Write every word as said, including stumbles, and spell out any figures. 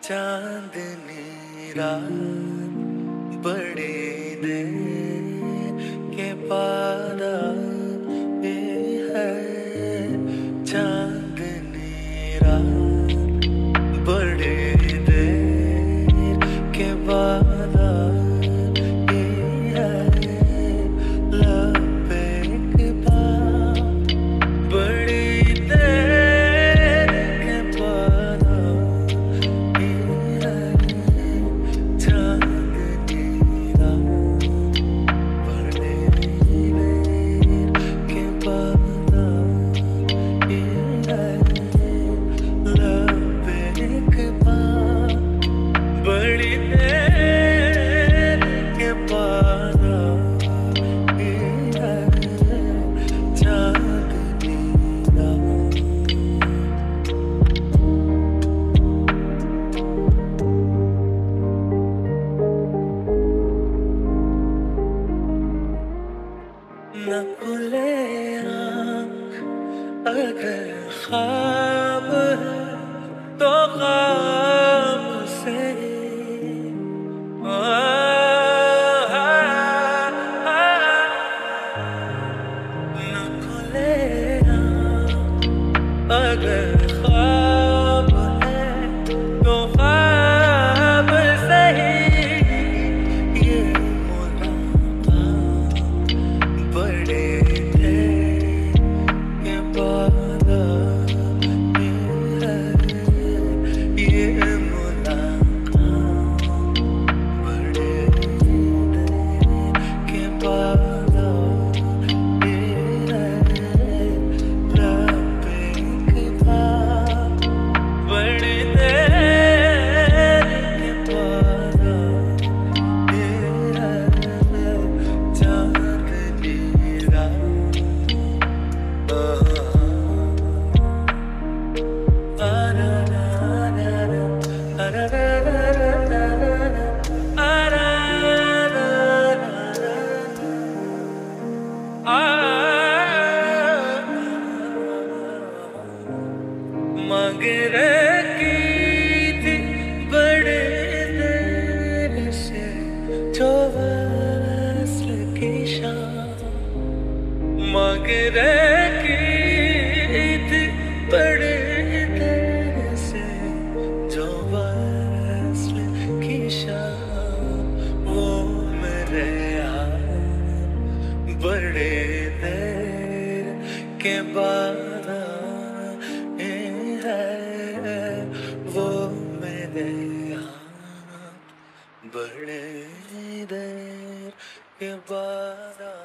चांदनी रात बड़ी देर के बाद ये है। चांदनी रात बड़ी देर के बाद ये है। लब एक बात बड़ी देर के बाद ये है। चांदनी रात बड़ी देर के बाद ये है। लब एक बात बड़ी देर के बाद ये है। चांदनी रात न खुले आँख अगर ख्वाब है तो ख्वाब से न खुले आँख अगर ख्वाब है तो ख्वाब सही। ये मुलाकात बड़े देर के बाद ये है। ये मुलाकात बड़े देर के बाद ये है। लब एक बात बड़ी देर के बाद ये है। चांदनी रात मगर की थी बड़े देर से जो वस्ल की शाम। मगर की थी बड़े देर से जो वस्ल की शाम। वो मेरे हाथ बड़े देर के बाद ये है। वो मेरे हाथ बड़े देर के बाद